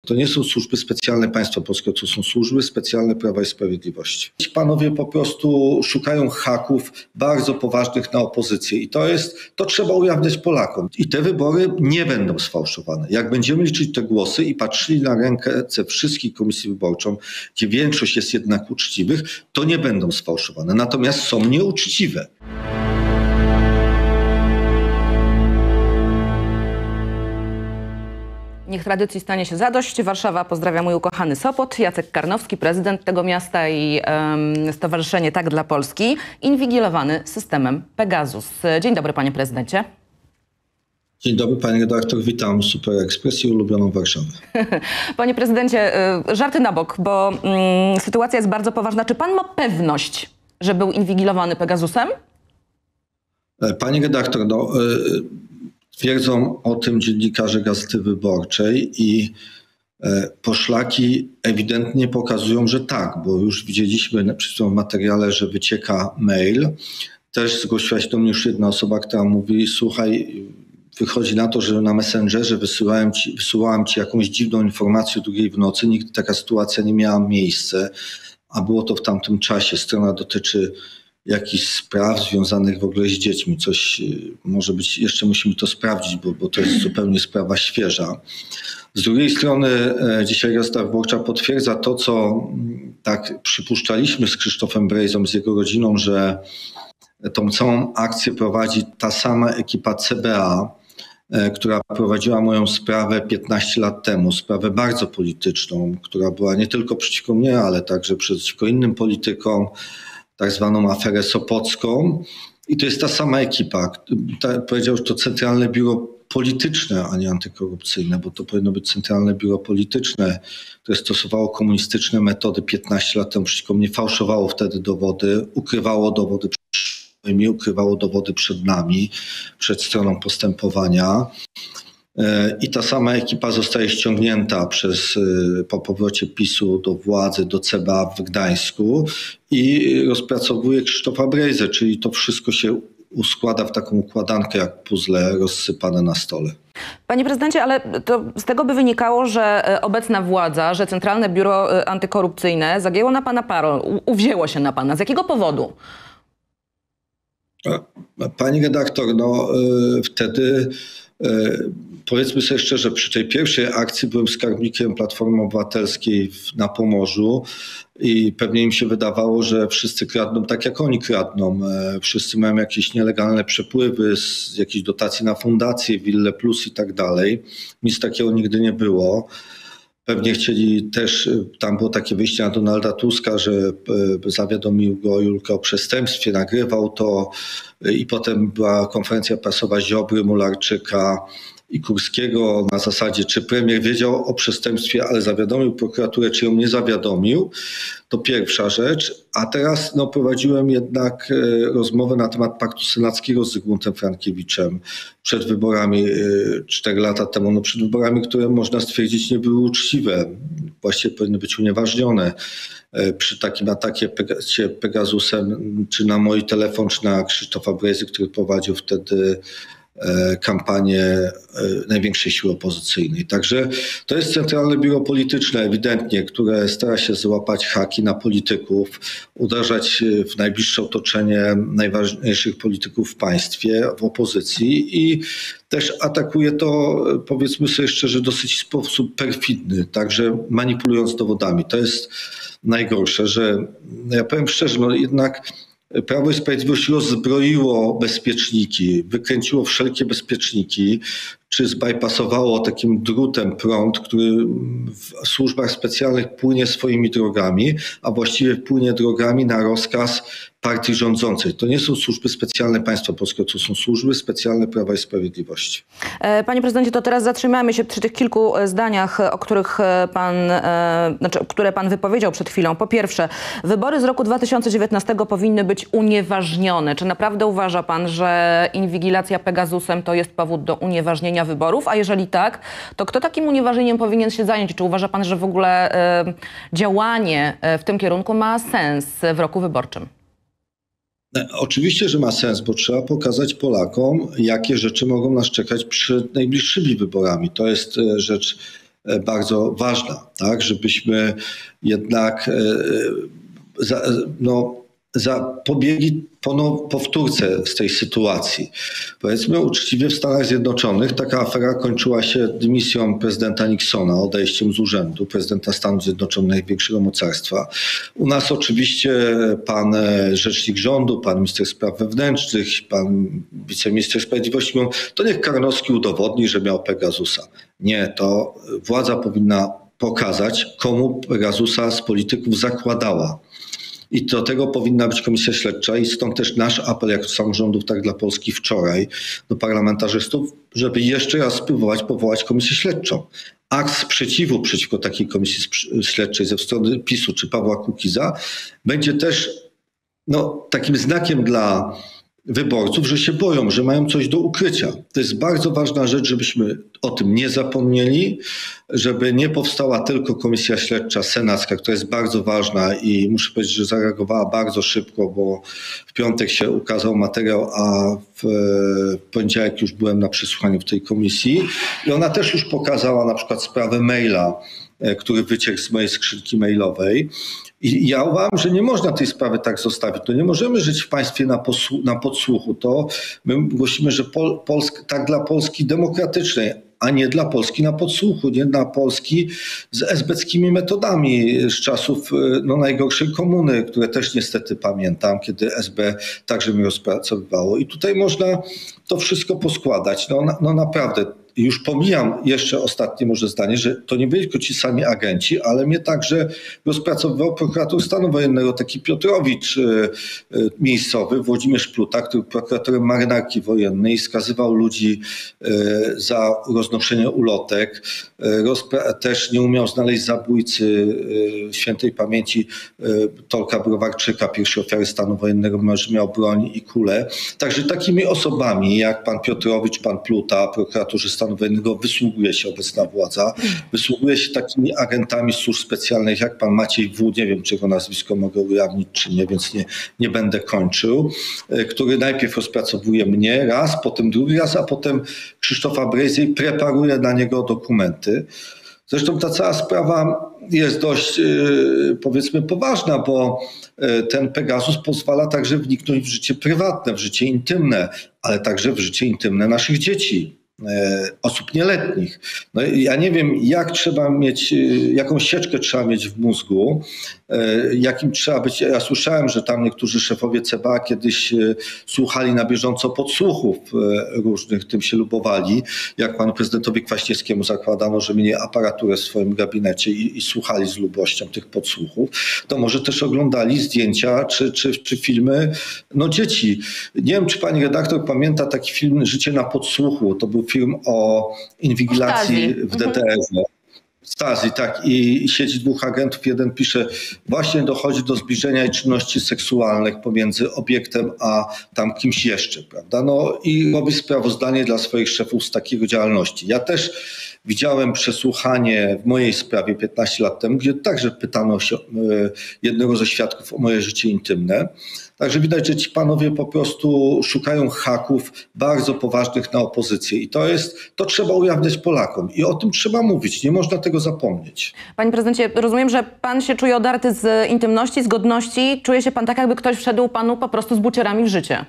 To nie są służby specjalne państwa polskiego, to są służby specjalne Prawa i Sprawiedliwości. Ci panowie po prostu szukają haków bardzo poważnych na opozycję i to trzeba ujawniać Polakom. I te wybory nie będą sfałszowane. Jak będziemy liczyć te głosy i patrzyli na ręce wszystkich komisji wyborczych, gdzie większość jest jednak uczciwych, to nie będą sfałszowane. Natomiast są nieuczciwe. Niech tradycji stanie się zadość. Warszawa pozdrawia mój ukochany Sopot. Jacek Karnowski, prezydent tego miasta i Stowarzyszenie Tak dla Polski, inwigilowany systemem Pegasus. Dzień dobry, panie prezydencie. Dzień dobry, pani redaktor. Witam Super Express i ulubioną Warszawę. Panie prezydencie, żarty na bok, bo sytuacja jest bardzo poważna. Czy pan ma pewność, że był inwigilowany Pegasusem? Pani redaktor, twierdzą o tym dziennikarze Gazety Wyborczej i poszlaki ewidentnie pokazują, że tak, bo już widzieliśmy w materiale, że wycieka mail. Też zgłosiła się do mnie już jedna osoba, która mówi: słuchaj, wychodzi na to, że na Messengerze wysyłałem ci jakąś dziwną informację o 2 w nocy. Nigdy taka sytuacja nie miała miejsca, a było to w tamtym czasie. Strona dotyczy jakichś spraw związanych w ogóle z dziećmi. Coś może być, jeszcze musimy to sprawdzić, bo to jest zupełnie sprawa świeża. Z drugiej strony dzisiaj Gazeta Wyborcza potwierdza to, co tak przypuszczaliśmy z Krzysztofem Brejzą, z jego rodziną, że tą całą akcję prowadzi ta sama ekipa CBA, która prowadziła moją sprawę 15 lat temu, sprawę bardzo polityczną, która była nie tylko przeciwko mnie, ale także przeciwko innym politykom, tak zwaną aferę sopocką. I to jest ta sama ekipa. Powiedział, że to Centralne Biuro Polityczne, a nie antykorupcyjne, bo to powinno być Centralne Biuro Polityczne, które stosowało komunistyczne metody 15 lat temu przeciwko mnie, fałszowało wtedy dowody, ukrywało dowody przed nami, przed stroną postępowania. I ta sama ekipa zostaje ściągnięta po powrocie PiS-u do władzy, do CBA w Gdańsku i rozpracowuje Krzysztofa Brejzę, czyli to wszystko się uskłada w taką układankę jak puzzle rozsypane na stole. Panie prezydencie, ale to z tego by wynikało, że obecna władza, że Centralne Biuro Antykorupcyjne zagięło na pana parol, uwzięło się na pana. Z jakiego powodu? Pani redaktor, wtedy powiedzmy sobie szczerze, przy tej pierwszej akcji byłem skarbnikiem Platformy Obywatelskiej na Pomorzu i pewnie im się wydawało, że wszyscy kradną tak jak oni kradną. Wszyscy mają jakieś nielegalne przepływy z jakichś dotacji na fundacje, Wille Plus i tak dalej. Nic takiego nigdy nie było. Pewnie chcieli też, tam było takie wyjście na Donalda Tuska, że zawiadomił go Julkę o przestępstwie, nagrywał to i potem była konferencja prasowa Ziobry, Mularczyka i Kurskiego na zasadzie, czy premier wiedział o przestępstwie, ale zawiadomił prokuraturę, czy ją nie zawiadomił. To pierwsza rzecz. A teraz prowadziłem jednak rozmowę na temat Paktu Senackiego z Zygmuntem Frankiewiczem przed wyborami 4 lata temu. Przed wyborami, które można stwierdzić nie były uczciwe. Właściwie powinny być unieważnione. Przy takim atakie Pegasusem, czy na mój telefon, czy na Krzysztofa Brejzy, który prowadził wtedy kampanię największej siły opozycyjnej. Także to jest Centralne Biuro Polityczne ewidentnie, które stara się złapać haki na polityków, uderzać w najbliższe otoczenie najważniejszych polityków w państwie, w opozycji i też atakuje to, powiedzmy sobie szczerze, dosyć w sposób perfidny, także manipulując dowodami. To jest najgorsze, że ja powiem szczerze, jednak Prawo i Sprawiedliwość rozzbroiło bezpieczniki, wykręciło wszelkie bezpieczniki, czy zbypasowało takim drutem prąd, który w służbach specjalnych płynie swoimi drogami, a właściwie płynie drogami na rozkaz partii rządzącej. To nie są służby specjalne państwa polskiego, to są służby specjalne Prawa i Sprawiedliwości. Panie prezydencie, to teraz zatrzymamy się przy tych kilku zdaniach, które pan wypowiedział przed chwilą. Po pierwsze, wybory z roku 2019 powinny być unieważnione. Czy naprawdę uważa pan, że inwigilacja Pegasusem to jest powód do unieważnienia wyborów? A jeżeli tak, to kto takim unieważnieniem powinien się zająć? Czy uważa pan, że w ogóle działanie w tym kierunku ma sens w roku wyborczym? Oczywiście, że ma sens, bo trzeba pokazać Polakom, jakie rzeczy mogą nas czekać przed najbliższymi wyborami. To jest rzecz bardzo ważna, tak, żebyśmy jednak zapobiegli powtórce z tej sytuacji. Powiedzmy uczciwie, w Stanach Zjednoczonych taka afera kończyła się dymisją prezydenta Nixona, odejściem z urzędu, prezydenta Stanów Zjednoczonych, największego mocarstwa. U nas oczywiście pan rzecznik rządu, pan minister spraw wewnętrznych, pan wiceminister sprawiedliwości mówią, to niech Karnowski udowodni, że miał Pegasusa. Nie, to władza powinna pokazać, komu Pegasusa z polityków zakładała. I do tego powinna być komisja śledcza i stąd też nasz apel jako samorządów, tak dla Polski wczoraj, do parlamentarzystów, żeby jeszcze raz spróbować powołać komisję śledczą. Akt sprzeciwu przeciwko takiej komisji śledczej ze strony PiS-u czy Pawła Kukiza będzie też takim znakiem dla wyborców, że się boją, że mają coś do ukrycia. To jest bardzo ważna rzecz, żebyśmy o tym nie zapomnieli, żeby nie powstała tylko komisja śledcza senacka, która jest bardzo ważna i muszę powiedzieć, że zareagowała bardzo szybko, bo w piątek się ukazał materiał, a w poniedziałek już byłem na przesłuchaniu w tej komisji i ona też już pokazała na przykład sprawę maila, który wyciekł z mojej skrzynki mailowej. I ja uważam, że nie można tej sprawy tak zostawić. To nie możemy żyć w państwie na podsłuchu. To my głosimy, że tak dla Polski demokratycznej, a nie dla Polski na podsłuchu, nie dla Polski z esbeckimi metodami z czasów najgorszej komuny, które też niestety pamiętam, kiedy SB także mnie rozpracowywało. I tutaj można to wszystko poskładać. Naprawdę. Już pomijam jeszcze ostatnie może zdanie, że to nie byli tylko ci sami agenci, ale mnie także rozpracowywał prokurator stanu wojennego, taki Piotrowicz miejscowy, Włodzimierz Pluta, który był prokuratorem marynarki wojennej, skazywał ludzi za roznoszenie ulotek. Też nie umiał znaleźć zabójcy świętej pamięci Tolka Browarczyka, pierwszej ofiary stanu wojennego, mimo że miał broń i kulę. Także takimi osobami jak pan Piotrowicz, pan Pluta, prokuratorzy stanu wojennego wysługuje się obecna władza. Wysługuje się takimi agentami służb specjalnych jak pan Maciej W., nie wiem, czy jego nazwisko mogę ujawnić, czy nie, więc nie będę kończył, który najpierw rozpracowuje mnie raz, potem drugi raz, a potem Krzysztofa Brejzy i preparuje na niego dokumenty. Zresztą ta cała sprawa jest dość, powiedzmy, poważna, bo ten Pegasus pozwala także wniknąć w życie prywatne, w życie intymne, ale także w życie intymne naszych dzieci, osób nieletnich. Ja nie wiem, jaką sieczkę trzeba mieć w mózgu, jakim trzeba być. Ja słyszałem, że tam niektórzy szefowie CBA kiedyś słuchali na bieżąco podsłuchów różnych, tym się lubowali, jak panu prezydentowi Kwaśniewskiemu zakładano, że mieli aparaturę w swoim gabinecie i słuchali z lubością tych podsłuchów. To może też oglądali zdjęcia czy filmy dzieci. Nie wiem, czy pani redaktor pamięta taki film Życie na podsłuchu. To był film o inwigilacji w DDR-ze. Stasi, tak. I siedzi dwóch agentów. Jeden pisze, właśnie dochodzi do zbliżenia i czynności seksualnych pomiędzy obiektem a tam kimś jeszcze, prawda? I robi sprawozdanie dla swoich szefów z takiego działalności. Ja też widziałem przesłuchanie w mojej sprawie 15 lat temu, gdzie także pytano się jednego ze świadków o moje życie intymne. Także widać, że ci panowie po prostu szukają haków bardzo poważnych na opozycję i to trzeba ujawniać Polakom i o tym trzeba mówić, nie można tego zapomnieć. Panie prezydencie, rozumiem, że pan się czuje odarty z intymności, z godności. Czuje się pan tak, jakby ktoś wszedł panu po prostu z bucierami w życie.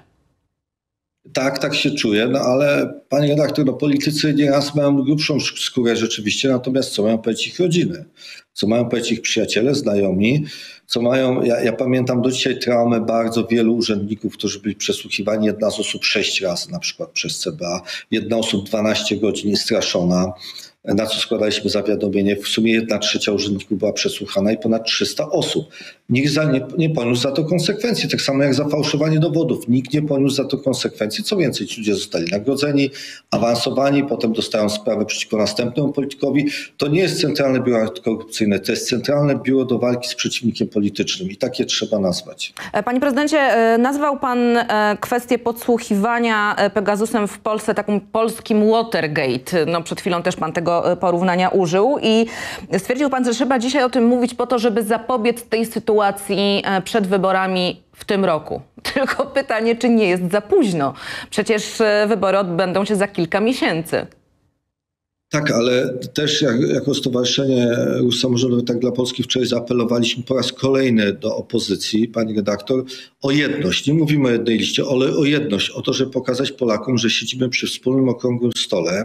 Tak się czuję, ale panie redaktor, politycy nieraz mają grubszą skórę rzeczywiście, natomiast co mają powiedzieć ich rodziny? Co mają powiedzieć ich przyjaciele, znajomi? Co mają, ja pamiętam do dzisiaj traumę bardzo wielu urzędników, którzy byli przesłuchiwani. Jedna z osób 6 razy na przykład przez CBA, jedna osób 12 godzin straszona, na co składaliśmy zawiadomienie. W sumie 1/3 urzędników była przesłuchana i ponad 300 osób. Nikt nie poniósł za to konsekwencji, tak samo jak za fałszowanie dowodów. Nikt nie poniósł za to konsekwencji. Co więcej, ci ludzie zostali nagrodzeni, awansowani, potem dostają sprawę przeciwko następnemu politykowi. To nie jest Centralne Biuro Antykorupcyjne, to jest Centralne Biuro do Walki z Przeciwnikiem Politycznym i takie trzeba nazwać. Panie prezydencie, nazwał pan kwestię podsłuchiwania Pegasusem w Polsce takim polskim Watergate. Przed chwilą też pan tego porównania użył i stwierdził pan, że trzeba dzisiaj o tym mówić po to, żeby zapobiec tej sytuacji przed wyborami w tym roku. Tylko pytanie, czy nie jest za późno? Przecież wybory odbędą się za kilka miesięcy. Tak, ale też jako Stowarzyszenie Ruch Samorządowy Tak dla Polski wczoraj zaapelowaliśmy po raz kolejny do opozycji, pani redaktor, o jedność. Nie mówimy o jednej liście, ale o jedność. O to, żeby pokazać Polakom, że siedzimy przy wspólnym okrągłym stole.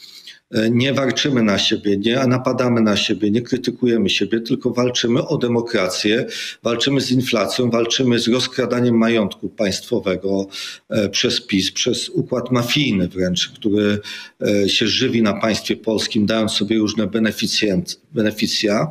Nie warczymy na siebie, nie napadamy na siebie, nie krytykujemy siebie, tylko walczymy o demokrację, walczymy z inflacją, walczymy z rozkradaniem majątku państwowego przez PiS, przez układ mafijny wręcz, który się żywi na państwie polskim, dając sobie różne beneficja.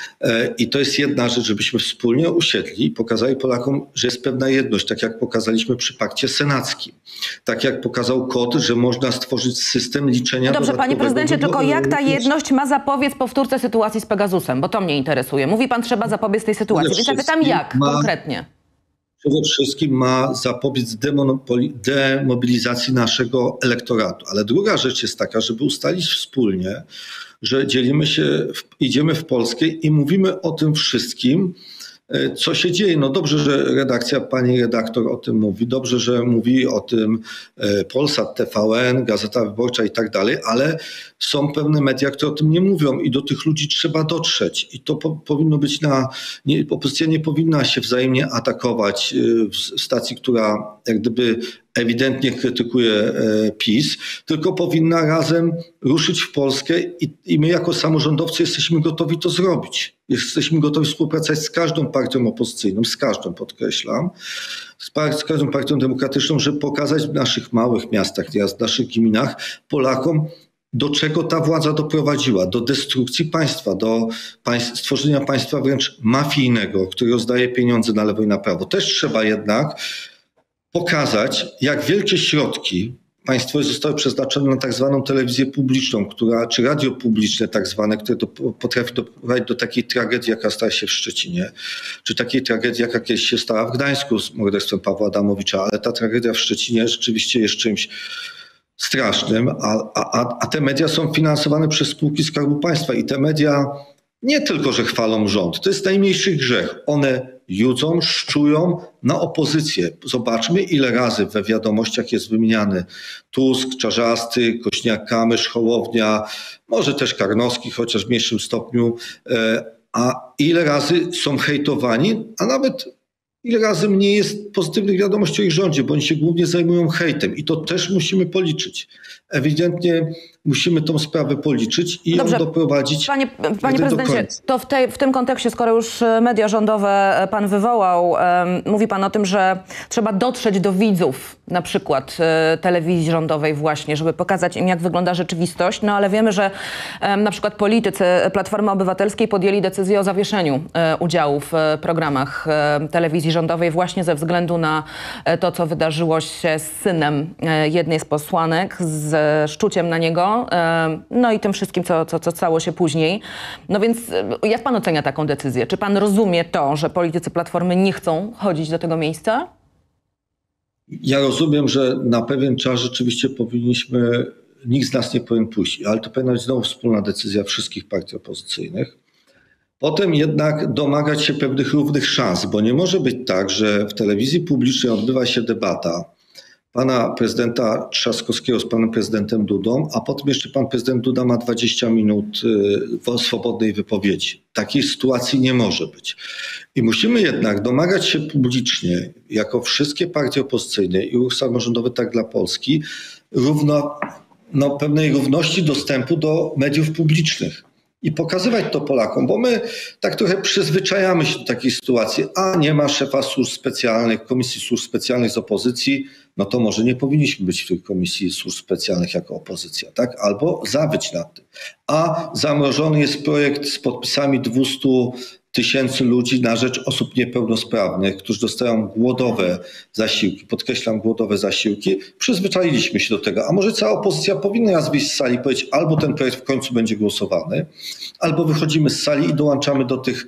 I to jest jedna rzecz, żebyśmy wspólnie usiedli i pokazali Polakom, że jest pewna jedność, tak jak pokazaliśmy przy pakcie senackim. Tak jak pokazał KOT, że można stworzyć system liczenia Dobrze, panie prezydencie, tylko jak ta jedność ma zapobiec powtórce sytuacji z Pegasusem? Bo to mnie interesuje. Mówi pan, trzeba zapobiec tej sytuacji. Więc ja pytam, jak konkretnie? Przede wszystkim ma zapobiec demobilizacji naszego elektoratu. Ale druga rzecz jest taka, żeby ustalić wspólnie, że dzielimy się, idziemy w Polskę i mówimy o tym wszystkim, co się dzieje. No dobrze, że redakcja, pani redaktor o tym mówi, dobrze, że mówi o tym Polsat, TVN, Gazeta Wyborcza i tak dalej, ale są pewne media, które o tym nie mówią i do tych ludzi trzeba dotrzeć. I to powinno być opozycja nie powinna się wzajemnie atakować w stacji, która jak gdyby ewidentnie krytykuje PiS, tylko powinna razem ruszyć w Polskę i my jako samorządowcy jesteśmy gotowi to zrobić. Jesteśmy gotowi współpracować z każdą partią opozycyjną, z każdą podkreślam, z każdą partią demokratyczną, żeby pokazać w naszych małych miastach, w naszych gminach Polakom, do czego ta władza doprowadziła, do destrukcji państwa, do stworzenia państwa wręcz mafijnego, który rozdaje pieniądze na lewo i na prawo. Też trzeba jednak pokazać, jak wielkie środki państwowe zostały przeznaczone na tak zwaną telewizję publiczną, czy radio publiczne tak zwane, które potrafi doprowadzić do takiej tragedii, jaka stała się w Szczecinie, czy takiej tragedii, jaka kiedyś się stała w Gdańsku z morderstwem Pawła Adamowicza, ale ta tragedia w Szczecinie rzeczywiście jest czymś strasznym, a te media są finansowane przez spółki Skarbu Państwa i te media nie tylko, że chwalą rząd, to jest najmniejszy grzech. One judzą, szczują na opozycję. Zobaczmy, ile razy we wiadomościach jest wymieniany Tusk, Czarzasty, Kośniak-Kamysz, Hołownia, może też Karnowski, chociaż w mniejszym stopniu, a ile razy są hejtowani, a nawet ile razy mniej jest pozytywnych wiadomości o ich rządzie, bo oni się głównie zajmują hejtem i to też musimy policzyć. Ewidentnie musimy tą sprawę policzyć i ją doprowadzić Panie prezydencie, to w tym kontekście, skoro już media rządowe pan wywołał, mówi pan o tym, że trzeba dotrzeć do widzów, na przykład telewizji rządowej właśnie, żeby pokazać im, jak wygląda rzeczywistość. No ale wiemy, że na przykład politycy Platformy Obywatelskiej podjęli decyzję o zawieszeniu udziału w programach telewizji rządowej właśnie ze względu na to, co wydarzyło się z synem jednej z posłanek, z szczuciem na niego, no i tym wszystkim, co stało się później. No więc jak pan ocenia taką decyzję? Czy pan rozumie to, że politycy Platformy nie chcą chodzić do tego miejsca? Ja rozumiem, że na pewien czas rzeczywiście nikt z nas nie powinien pójść, ale to powinna być znowu wspólna decyzja wszystkich partii opozycyjnych. Potem jednak domagać się pewnych równych szans, bo nie może być tak, że w telewizji publicznej odbywa się debata pana prezydenta Trzaskowskiego z panem prezydentem Dudą, a potem jeszcze pan prezydent Duda ma 20 minut swobodnej wypowiedzi. Takiej sytuacji nie może być. I musimy jednak domagać się publicznie, jako wszystkie partie opozycyjne i Ruch Samorządowy Tak dla Polski, pewnej równości dostępu do mediów publicznych. I pokazywać to Polakom, bo my tak trochę przyzwyczajamy się do takiej sytuacji, a nie ma szefa służb specjalnych, Komisji Służb Specjalnych z opozycji, no to może nie powinniśmy być w tej Komisji Służb Specjalnych jako opozycja, tak? Albo zawyć nad tym. A zamrożony jest projekt z podpisami 200 000 ludzi na rzecz osób niepełnosprawnych, którzy dostają głodowe zasiłki, podkreślam głodowe zasiłki. Przyzwyczailiśmy się do tego, a może cała opozycja powinna raz wyjść z sali i powiedzieć, albo ten projekt w końcu będzie głosowany, albo wychodzimy z sali i dołączamy do tych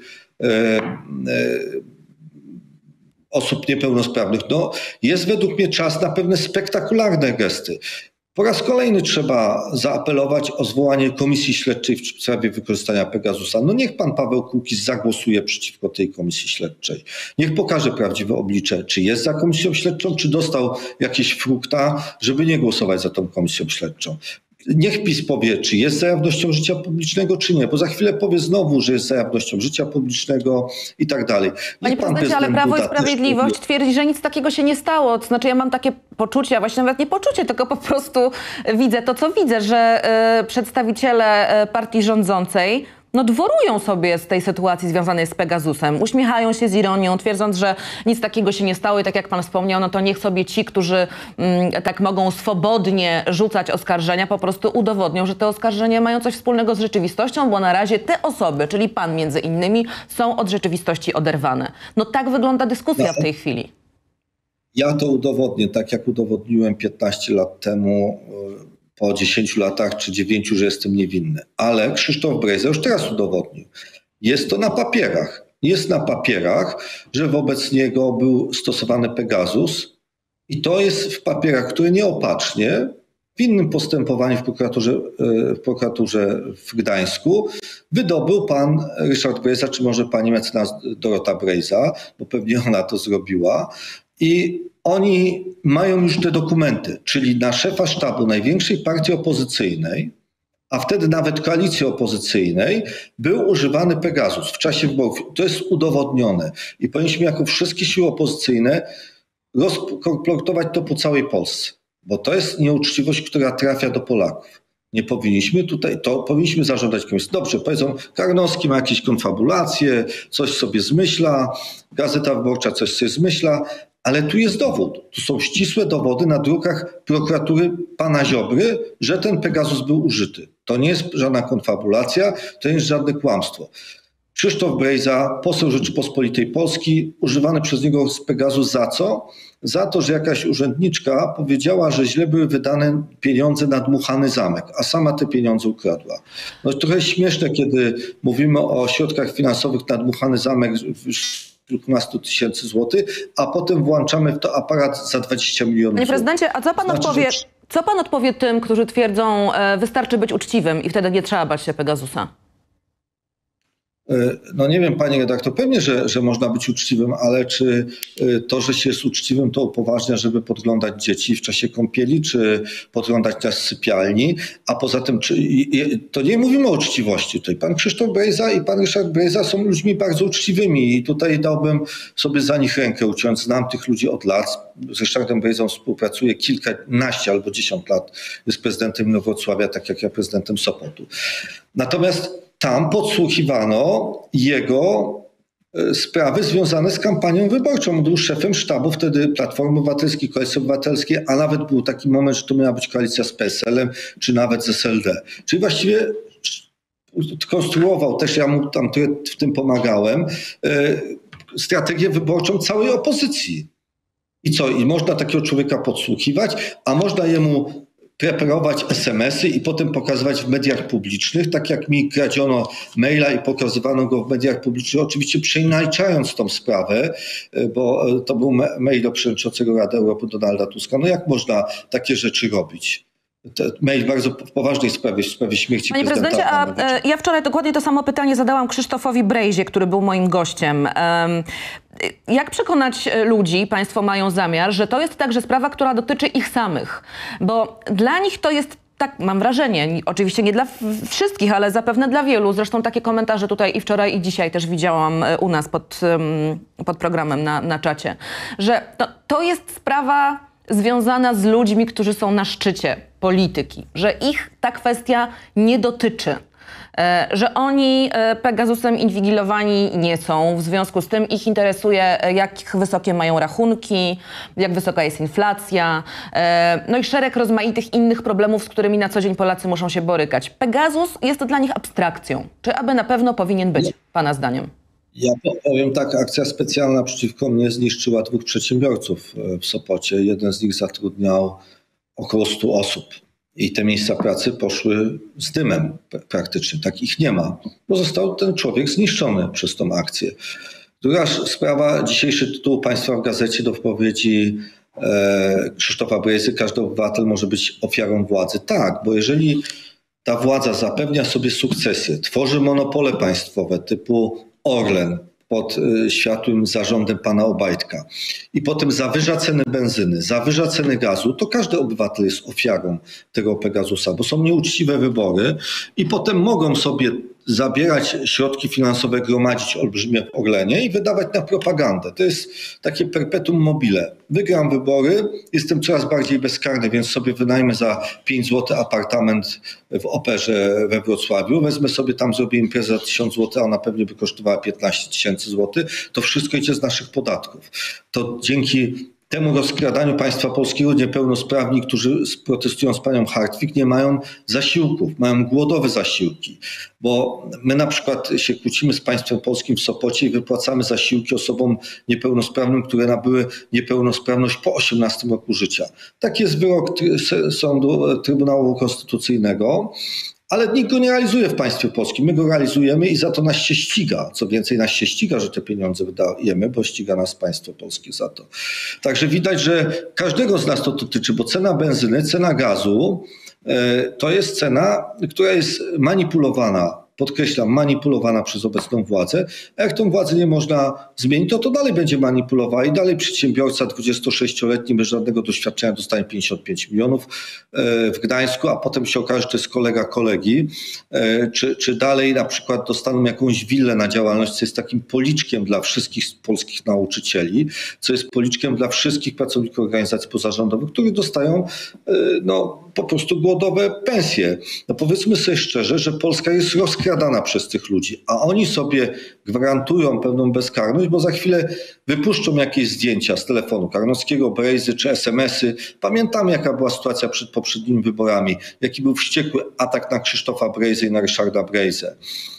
osób niepełnosprawnych. No, jest według mnie czas na pewne spektakularne gesty. Po raz kolejny trzeba zaapelować o zwołanie komisji śledczej w sprawie wykorzystania Pegasusa. No niech pan Paweł Kukiz zagłosuje przeciwko tej komisji śledczej. Niech pokaże prawdziwe oblicze, czy jest za komisją śledczą, czy dostał jakieś frukta, żeby nie głosować za tą komisją śledczą. Niech PiS powie, czy jest za jawnością życia publicznego, czy nie, bo za chwilę powie znowu, że jest za jawnością życia publicznego i tak dalej. Panie prezydencie, ale Prawo i Sprawiedliwość twierdzi, że nic takiego się nie stało. To znaczy ja mam takie poczucie, a właściwie nawet nie poczucie, tylko po prostu widzę to, co widzę, że przedstawiciele partii rządzącej dworują sobie z tej sytuacji związanej z Pegasusem. Uśmiechają się z ironią, twierdząc, że nic takiego się nie stało i tak jak pan wspomniał, to niech sobie ci, którzy tak mogą swobodnie rzucać oskarżenia, po prostu udowodnią, że te oskarżenia mają coś wspólnego z rzeczywistością, bo na razie te osoby, czyli pan między innymi, są od rzeczywistości oderwane. Tak wygląda dyskusja w tej chwili. Ja to udowodnię, tak jak udowodniłem 15 lat temu, po 10 latach czy 9, że jestem niewinny. Ale Krzysztof Brejza już teraz udowodnił. Jest to na papierach. Jest na papierach, że wobec niego był stosowany Pegasus i to jest w papierach, które nieopatrznie w innym postępowaniu w prokuraturze w Gdańsku wydobył pan Ryszard Brejza, czy może pani mecenas Dorota Brejza, bo pewnie ona to zrobiła. I oni mają już te dokumenty, czyli na szefa sztabu największej partii opozycyjnej, a wtedy nawet koalicji opozycyjnej, był używany Pegasus w czasie wyborów. To jest udowodnione i powinniśmy jako wszystkie siły opozycyjne rozkolportować to po całej Polsce, bo to jest nieuczciwość, która trafia do Polaków. Nie powinniśmy powinniśmy zażądać komisji. Dobrze, powiedzą, Karnowski ma jakieś konfabulacje, coś sobie zmyśla, Gazeta Wyborcza coś sobie zmyśla, ale tu jest dowód. Tu są ścisłe dowody na drukach prokuratury pana Ziobry, że ten Pegasus był użyty. To nie jest żadna konfabulacja, to nie jest żadne kłamstwo. Krzysztof Brejza, poseł Rzeczypospolitej Polski, używany przez niego Pegasus za co? Za to, że jakaś urzędniczka powiedziała, że źle były wydane pieniądze na dmuchany zamek, a sama te pieniądze ukradła. Trochę śmieszne, kiedy mówimy o środkach finansowych na dmuchany zamek kilkunastu tysięcy złotych, a potem włączamy w to aparat za 20 milionów. Panie prezydencie, a co pan co pan odpowie tym, którzy twierdzą, wystarczy być uczciwym i wtedy nie trzeba bać się Pegasusa? Nie wiem, panie redaktor, pewnie, że można być uczciwym, ale czy to, że się jest uczciwym, to upoważnia, żeby podglądać dzieci w czasie kąpieli, czy podglądać nas w sypialni, a poza tym, to nie mówimy o uczciwości. Tutaj pan Krzysztof Brejza i pan Ryszard Brejza są ludźmi bardzo uczciwymi i tutaj dałbym sobie za nich rękę uciąć. Znam tych ludzi od lat. Z Ryszardem Brejzą współpracuję kilkanaście albo 10 lat. Jest prezydentem Inowrocławia, tak jak ja prezydentem Sopotu. Natomiast tam podsłuchiwano jego sprawy związane z kampanią wyborczą. Był szefem sztabu wtedy Platformy Obywatelskiej, Koalicji Obywatelskiej, a nawet był taki moment, że to miała być koalicja z PSL-em, czy nawet z SLD. Czyli właściwie konstruował, też ja mu tam w tym pomagałem, strategię wyborczą całej opozycji. I co? I można takiego człowieka podsłuchiwać, a można jemu preparować SMS-y i potem pokazywać w mediach publicznych, tak jak mi kradziono maila i pokazywano go w mediach publicznych, oczywiście przeinaczając tą sprawę, bo to był mail do przewodniczącego Rady Europy Donalda Tuska. Jak można takie rzeczy robić? Mail bardzo poważnej sprawie, w sprawie śmierci Panie prezydencie, ja wczoraj dokładnie to samo pytanie zadałam Krzysztofowi Brejzie, który był moim gościem. Jak przekonać ludzi, państwo mają zamiar, że to jest także sprawa, która dotyczy ich samych? Bo dla nich to jest, tak mam wrażenie, oczywiście nie dla wszystkich, ale zapewne dla wielu. Zresztą takie komentarze tutaj i wczoraj, i dzisiaj też widziałam u nas pod programem na czacie, że to jest sprawa związana z ludźmi, którzy są na szczycie polityki, że ich ta kwestia nie dotyczy. Że oni Pegasusem inwigilowani nie są. W związku z tym ich interesuje, jak wysokie mają rachunki, jak wysoka jest inflacja, i szereg rozmaitych innych problemów, z którymi na co dzień Polacy muszą się borykać. Pegasus jest dla nich abstrakcją. Czy aby na pewno powinien być, pana zdaniem? Ja powiem tak, akcja specjalna przeciwko mnie zniszczyła 2 przedsiębiorców w Sopocie. Jeden z nich zatrudniał około 100 osób. I te miejsca pracy poszły z dymem praktycznie. Tak ich nie ma. Bo został ten człowiek zniszczony przez tą akcję. Druga sprawa, dzisiejszy tytuł państwa w gazecie do wypowiedzi Krzysztofa Brejzy: każdy obywatel może być ofiarą władzy. Tak, bo jeżeli ta władza zapewnia sobie sukcesję, tworzy monopole państwowe typu Orlen, pod światłym zarządem pana Obajtka i potem zawyża ceny benzyny, zawyża ceny gazu, to każdy obywatel jest ofiarą tego Pegasusa, bo są nieuczciwe wybory i potem mogą sobie zabierać środki finansowe, gromadzić olbrzymie w Orlenie i wydawać na propagandę. To jest takie perpetuum mobile. Wygram wybory, jestem coraz bardziej bezkarny, więc sobie wynajmę za 5 zł apartament w Operze we Wrocławiu. Wezmę sobie tam, zrobię imprezę za 1000 zł, a ona pewnie by kosztowała 15 tysięcy złotych. To wszystko idzie z naszych podatków. To dzięki temu rozkradaniu państwa polskiego niepełnosprawni, którzy protestują z panią Hartwig, nie mają zasiłków, mają głodowe zasiłki. Bo my na przykład się kłócimy z państwem polskim w Sopocie i wypłacamy zasiłki osobom niepełnosprawnym, które nabyły niepełnosprawność po 18 roku życia. Taki jest wyrok sądu Trybunału Konstytucyjnego. Ale nikt go nie realizuje w państwie polskim. My go realizujemy i za to nas się ściga. Co więcej, nas się ściga, że te pieniądze wydajemy, bo ściga nas państwo polskie za to. Także widać, że każdego z nas to dotyczy, bo cena benzyny, cena gazu to jest cena, która jest manipulowana. Podkreślam, manipulowana przez obecną władzę. A jak tą władzę nie można zmienić, to dalej będzie manipulowała i dalej przedsiębiorca 26-letni bez żadnego doświadczenia dostanie 55 milionów w Gdańsku, a potem się okaże, że to jest kolega kolegi. Czy dalej na przykład dostaną jakąś willę na działalność, co jest takim policzkiem dla wszystkich polskich nauczycieli, co jest policzkiem dla wszystkich pracowników organizacji pozarządowych, którzy dostają po prostu głodowe pensje. No powiedzmy sobie szczerze, że Polska jest rozkradana przez tych ludzi, a oni sobie gwarantują pewną bezkarność, bo za chwilę wypuszczą jakieś zdjęcia z telefonu Karnowskiego, Brejzy czy SMS-y. Pamiętamy, jaka była sytuacja przed poprzednimi wyborami, jaki był wściekły atak na Krzysztofa Brejzę i na Ryszarda Brejzę.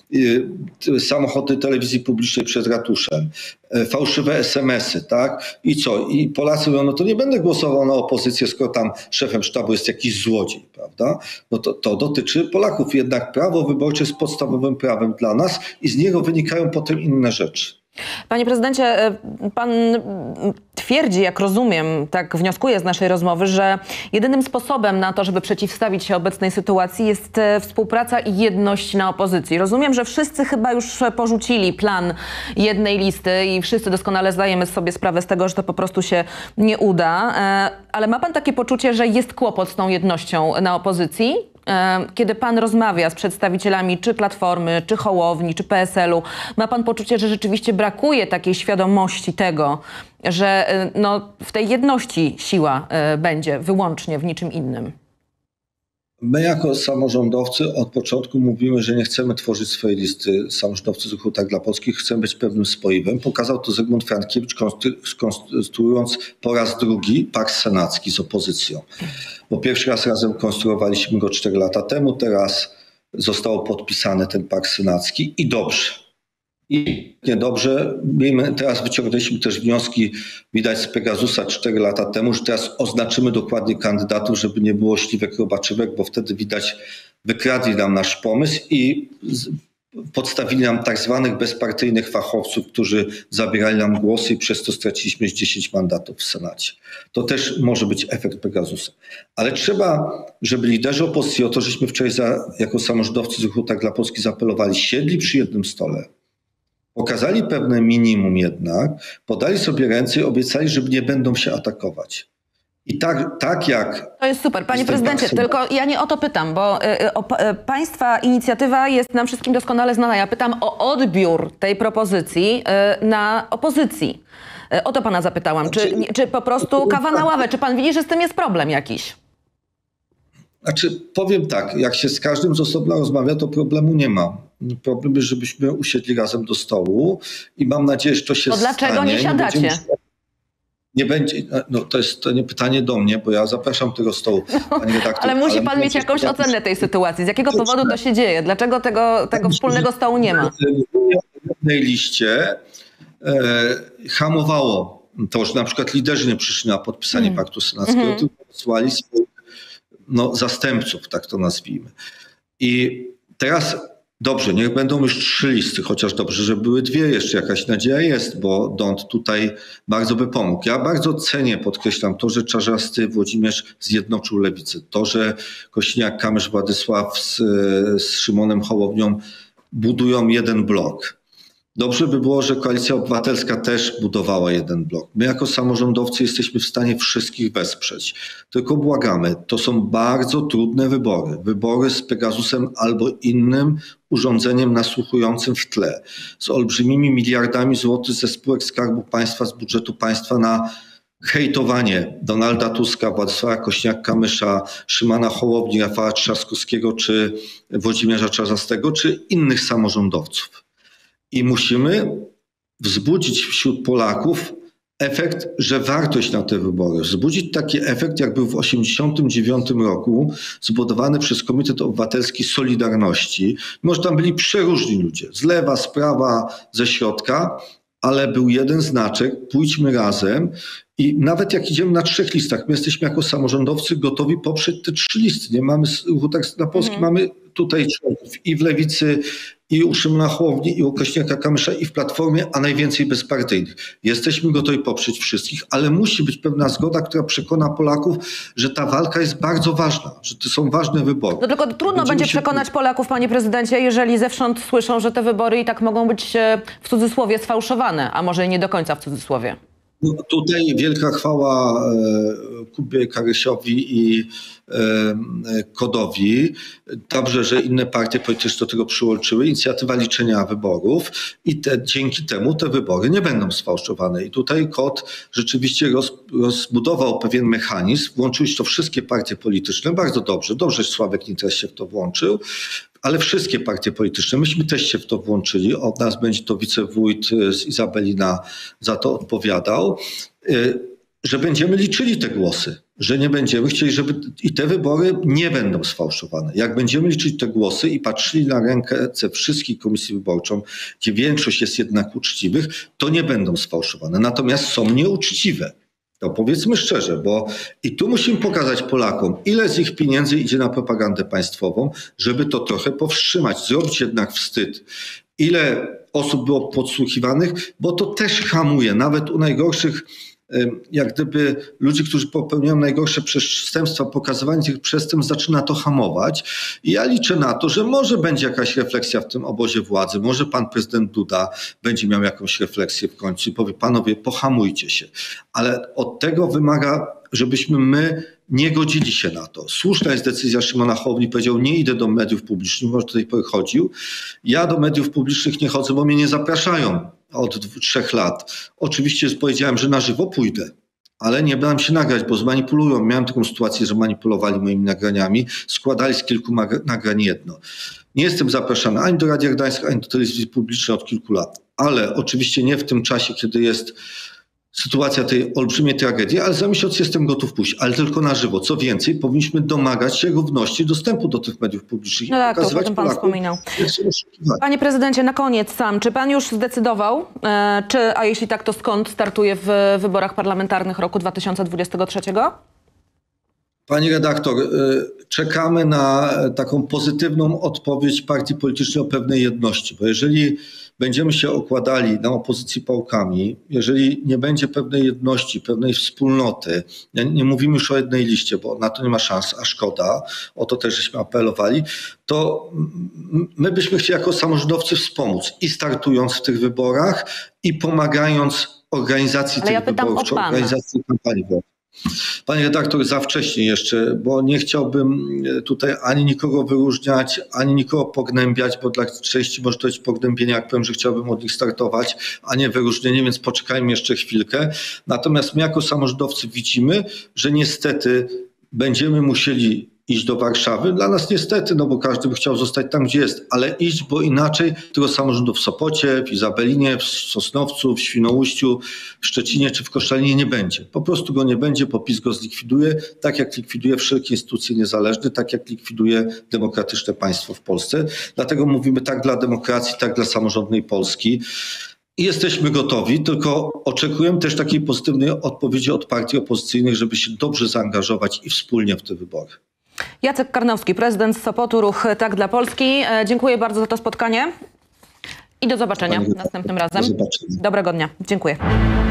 Samochody telewizji publicznej przed ratuszem, fałszywe SMS-y, tak? I co? I Polacy mówią, no to nie będę głosował na opozycję, skoro tam szefem sztabu jest jakiś złodziej, prawda? No to dotyczy Polaków. Jednak prawo wyborcze jest podstawowym prawem dla nas i z niego wynikają potem inne rzeczy. Panie prezydencie, pan twierdzi, jak rozumiem, tak wnioskuję z naszej rozmowy, że jedynym sposobem na to, żeby przeciwstawić się obecnej sytuacji, jest współpraca i jedność na opozycji. Rozumiem, że wszyscy chyba już porzucili plan jednej listy i wszyscy doskonale zdajemy sobie sprawę z tego, że to po prostu się nie uda. Ale ma pan takie poczucie, że jest kłopot z tą jednością na opozycji? Kiedy pan rozmawia z przedstawicielami czy Platformy, czy Hołowni, czy PSL-u, ma pan poczucie, że rzeczywiście brakuje takiej świadomości tego, że w tej jedności siła będzie wyłącznie w niczym innym? My jako samorządowcy od początku mówimy, że nie chcemy tworzyć swojej listy samorządowcy z Ruchu Tak dla Polski, chcemy być pewnym spoiwem. Pokazał to Zygmunt Frankiewicz, konstruując po raz drugi pakt senacki z opozycją. Bo pierwszy raz razem konstruowaliśmy go 4 lata temu, teraz został podpisany ten pakt senacki i dobrze. I niedobrze. Teraz wyciągnęliśmy też wnioski, widać z Pegasusa 4 lata temu, że teraz oznaczymy dokładnie kandydatów, żeby nie było śliwek robaczywek, bo wtedy widać, wykradli nam nasz pomysł i podstawili nam tak zwanych bezpartyjnych fachowców, którzy zabierali nam głosy i przez to straciliśmy 10 mandatów w Senacie. To też może być efekt Pegasusa. Ale trzeba, żeby liderzy opozycji, o to żeśmy wczoraj jako samorządowcy z Ruchu Tak dla Polski zaapelowali, siedli przy jednym stole, pokazali pewne minimum jednak, podali sobie ręce i obiecali, że nie będą się atakować. I tak jak... To jest super. Panie prezydencie, tylko ja nie o to pytam, bo państwa inicjatywa jest nam wszystkim doskonale znana. Ja pytam o odbiór tej propozycji na opozycji. O to pana zapytałam. Czy po prostu kawa na ławę? Czy pan widzi, że z tym jest problem jakiś? Znaczy, powiem tak, jak się z każdym z osobna rozmawia, to problemu nie ma. Problem jest, żebyśmy usiedli razem do stołu i mam nadzieję, że to się stanie. To dlaczego nie siadacie? Nie będzie, to nie pytanie do mnie, bo ja zapraszam do tego stołu, pani redaktor. Ale musi pan mieć jakąś ocenę tej sytuacji. Z jakiego powodu to się dzieje? Dlaczego tego wspólnego stołu nie ma? W jednej liście hamowało to, że na przykład liderzy nie przyszli na podpisanie paktu senackiego, tylko wysłali swoich zastępców, tak to nazwijmy. I teraz dobrze, niech będą już 3 listy, chociaż dobrze, że były 2, jeszcze jakaś nadzieja jest, bo Dąd tutaj bardzo by pomógł. Ja bardzo cenię, podkreślam, to, że Czarzasty Włodzimierz zjednoczył lewicę, to, że Kośniak-Kamysz Władysław z Szymonem Hołownią budują jeden blok. Dobrze by było, że Koalicja Obywatelska też budowała jeden blok. My jako samorządowcy jesteśmy w stanie wszystkich wesprzeć. Tylko błagamy, to są bardzo trudne wybory. Wybory z Pegasusem albo innym urządzeniem nasłuchującym w tle. Z olbrzymimi miliardami złotych ze spółek Skarbu Państwa, z budżetu państwa na hejtowanie Donalda Tuska, Władysława Kosiniaka-Kamysza, Szymona Hołowni, Rafała Trzaskowskiego czy Włodzimierza Czarzastego czy innych samorządowców. I musimy wzbudzić wśród Polaków efekt, że wartość na te wybory. Wzbudzić taki efekt, jak był w 1989 roku zbudowany przez Komitet Obywatelski Solidarności. Może tam byli przeróżni ludzie, z lewa, z prawa, ze środka, ale był jeden znaczek, pójdźmy razem i nawet jak idziemy na 3 listach, my jesteśmy jako samorządowcy gotowi poprzeć te 3 listy. Nie mamy ruchu tak na Polski, mamy tutaj członków i w Lewicy, i u Szymona Hołowni, i u Kosiniaka-Kamysza, i w Platformie, a najwięcej bezpartyjnych. Jesteśmy gotowi poprzeć wszystkich, ale musi być pewna zgoda, która przekona Polaków, że ta walka jest bardzo ważna, że to są ważne wybory. No tylko trudno będzie przekonać Polaków, panie prezydencie, jeżeli zewsząd słyszą, że te wybory i tak mogą być w cudzysłowie sfałszowane, a może i nie do końca w cudzysłowie. No, tutaj wielka chwała Kubie Karysiowi i Kodowi. Dobrze, że inne partie polityczne do tego przyłączyły. Inicjatywa liczenia wyborów i dzięki temu te wybory nie będą sfałszowane. I tutaj Kod rzeczywiście rozbudował pewien mechanizm. Włączyły się to wszystkie partie polityczne. Bardzo dobrze. Dobrze, że Sławek Nitras się w to włączył. Ale wszystkie partie polityczne, myśmy też się w to włączyli. Od nas będzie to wicewójt z Izabelina za to odpowiadał, że będziemy liczyli te głosy, że nie będziemy chcieli, żeby i te wybory nie będą sfałszowane. Jak będziemy liczyć te głosy i patrzyli na rękę wszystkich komisji wyborczą, gdzie większość jest jednak uczciwych, to nie będą sfałszowane. Natomiast są nieuczciwe. To powiedzmy szczerze, bo i tu musimy pokazać Polakom, ile z ich pieniędzy idzie na propagandę państwową, żeby to trochę powstrzymać, zrobić jednak wstyd. Ile osób było podsłuchiwanych, bo to też hamuje, nawet u najgorszych, jak gdyby ludzi, którzy popełniają najgorsze przestępstwa, pokazywanie tych przestępstw zaczyna to hamować. I ja liczę na to, że może będzie jakaś refleksja w tym obozie władzy, może pan prezydent Duda będzie miał jakąś refleksję w końcu i powie, panowie, pohamujcie się. Ale od tego wymaga, żebyśmy my nie godzili się na to. Słuszna jest decyzja Szymona Hołowni, powiedział, nie idę do mediów publicznych, może do tej pory chodził. Ja do mediów publicznych nie chodzę, bo mnie nie zapraszają od 3 lat. Oczywiście powiedziałem, że na żywo pójdę, ale nie dałem się nagrać, bo zmanipulują. Miałem taką sytuację, że manipulowali moimi nagraniami, składali z kilku nagrań jedno. Nie jestem zapraszany ani do Radia Gdańska, ani do telewizji publicznej od kilku lat, ale oczywiście nie w tym czasie, kiedy jest sytuacja tej olbrzymiej tragedii, ale za miesiąc jestem gotów pójść, ale tylko na żywo. Co więcej, powinniśmy domagać się równości dostępu do tych mediów publicznych. No tak, to o tym pan wspominał. Panie prezydencie, na koniec sam, czy pan już zdecydował, a jeśli tak, to skąd startuje w wyborach parlamentarnych roku 2023? Pani redaktor, czekamy na taką pozytywną odpowiedź partii politycznej o pewnej jedności, bo jeżeli będziemy się okładali na opozycji pałkami, jeżeli nie będzie pewnej jedności, pewnej wspólnoty, nie mówimy już o jednej liście, bo na to nie ma szans, a szkoda, o to też żeśmy apelowali, to my byśmy chcieli jako samorządowcy wspomóc i startując w tych wyborach i pomagając organizacji tych wyborów, czy organizacji kampanii wyborczej. Panie redaktor, za wcześnie jeszcze, bo nie chciałbym tutaj ani nikogo wyróżniać, ani nikogo pognębiać, bo dla części może to być pognębienie, jak powiem, że chciałbym od nich startować, a nie wyróżnienie, więc poczekajmy jeszcze chwilkę. Natomiast my jako samorządowcy widzimy, że niestety będziemy musieli iść do Warszawy. Dla nas niestety, no bo każdy by chciał zostać tam, gdzie jest, ale iść, bo inaczej tego samorządu w Sopocie, w Izabelinie, w Sosnowcu, w Świnoujściu, w Szczecinie czy w Koszalinie nie będzie. Po prostu go nie będzie, bo PiS go zlikwiduje, tak jak likwiduje wszelkie instytucje niezależne, tak jak likwiduje demokratyczne państwo w Polsce. Dlatego mówimy tak dla demokracji, tak dla samorządnej Polski. I jesteśmy gotowi, tylko oczekujemy też takiej pozytywnej odpowiedzi od partii opozycyjnych, żeby się dobrze zaangażować i wspólnie w te wybory. Jacek Karnowski, prezydent Sopotu, ruch Tak dla Polski. Dziękuję bardzo za to spotkanie i do zobaczenia następnym razem. Do zobaczenia. Dobrego dnia. Dziękuję.